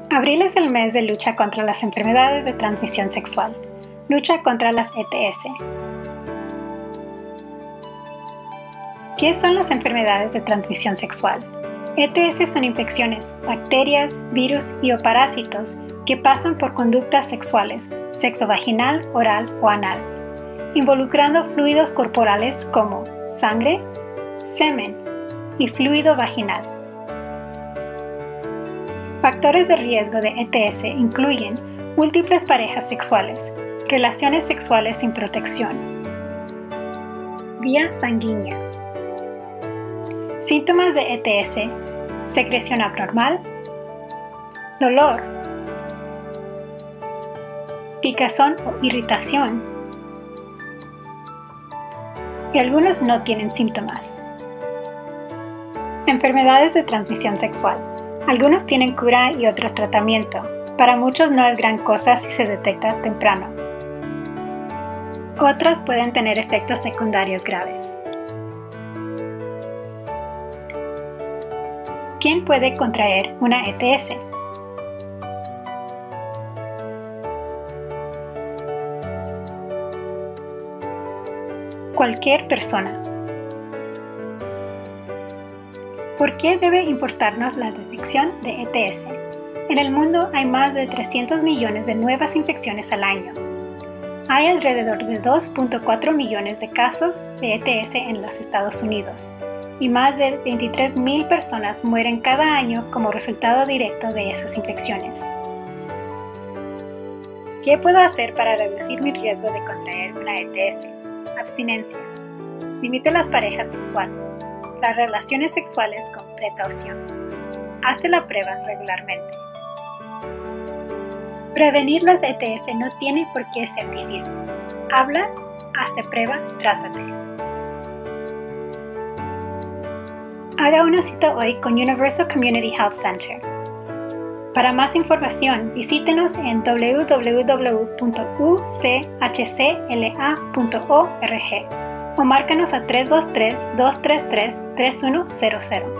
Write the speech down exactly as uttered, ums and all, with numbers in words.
Abril es el mes de lucha contra las enfermedades de transmisión sexual. Lucha contra las E T S. ¿Qué son las enfermedades de transmisión sexual? E T S son infecciones, bacterias, virus y o parásitos que pasan por conductas sexuales, sexo vaginal, oral o anal, involucrando fluidos corporales como sangre, semen y fluido vaginal. Factores de riesgo de E T S incluyen múltiples parejas sexuales, relaciones sexuales sin protección, vía sanguínea, síntomas de E T S, secreción abnormal, dolor, picazón o irritación, y algunos no tienen síntomas. Enfermedades de transmisión sexual. Algunos tienen cura y otros tratamiento. Para muchos no es gran cosa si se detecta temprano. Otras pueden tener efectos secundarios graves. ¿Quién puede contraer una E T S? Cualquier persona. ¿Por qué debe importarnos la detección de E T S? En el mundo hay más de trescientos millones de nuevas infecciones al año. Hay alrededor de dos punto cuatro millones de casos de E T S en los Estados Unidos y más de veintitrés mil personas mueren cada año como resultado directo de esas infecciones. ¿Qué puedo hacer para reducir mi riesgo de contraer una E T S? Abstinencia. Limite las parejas sexuales. Las relaciones sexuales con precaución. Hazte la prueba regularmente. Prevenir las E T S no tiene por qué ser difícil. Habla, hazte prueba, trátate. Haga una cita hoy con Universal Community Health Center. Para más información, visítenos en w w w punto u c h c l a punto org o márcanos a tres dos tres, dos tres tres, tres uno cero cero.